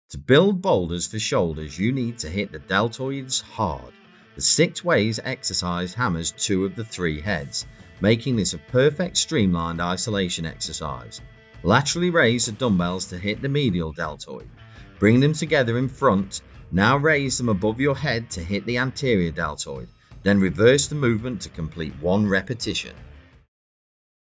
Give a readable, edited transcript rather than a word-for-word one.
To build boulders for shoulders, you need to hit the deltoids hard. The 6 ways exercise hammers 2 of the 3 heads, making this a perfect streamlined isolation exercise. Laterally raise the dumbbells to hit the medial deltoid. Bring them together in front. Now raise them above your head to hit the anterior deltoid. Then reverse the movement to complete 1 repetition.